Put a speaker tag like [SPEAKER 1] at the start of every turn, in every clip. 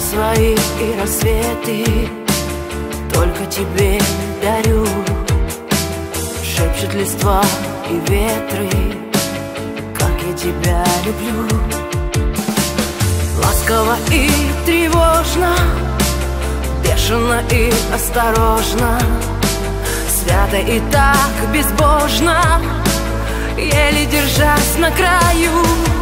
[SPEAKER 1] свои и рассветы только тебе дарю. Шепчут листва и ветры, как я тебя люблю. Ласково и тревожно, бешено и осторожно, свято и так безбожно, еле держась на краю.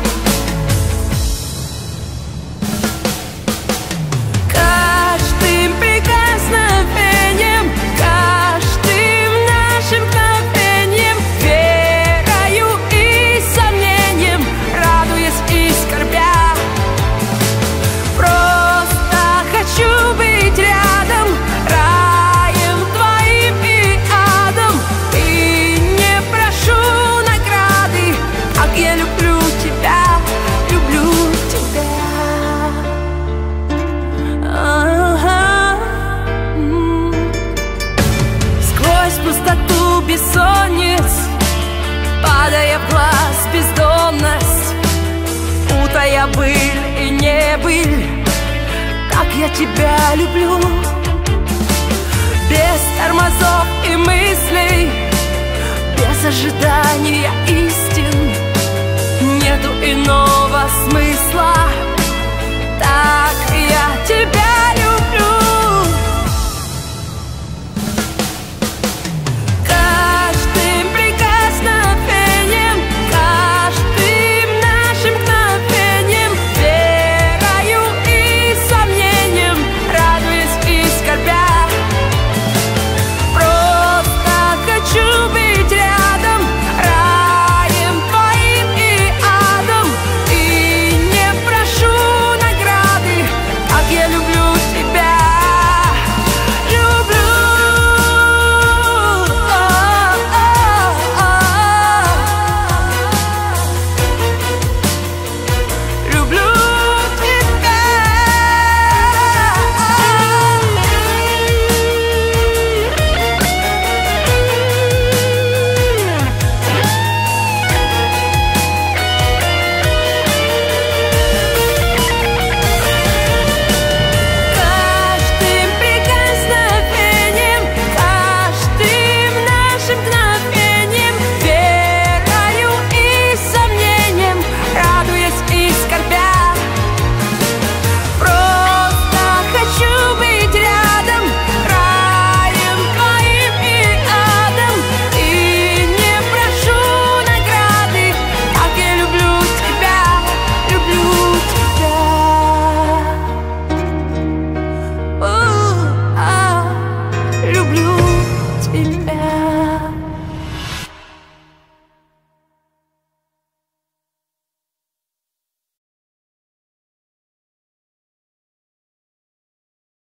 [SPEAKER 1] Каждым прикосновением, каждым нашим мгновением, верою и сомнением, радуясь и скорбя, просто хочу быть рядом, раем твоим и адом, и не прошу награды, как я люблю тебя, люблю тебя. Сквозь пустоту бессонниц, падая в глаз бездонность, путая быль и небыль, как я тебя люблю. Без тормозов и мыслей, без ожидания истин, нету иного смысла,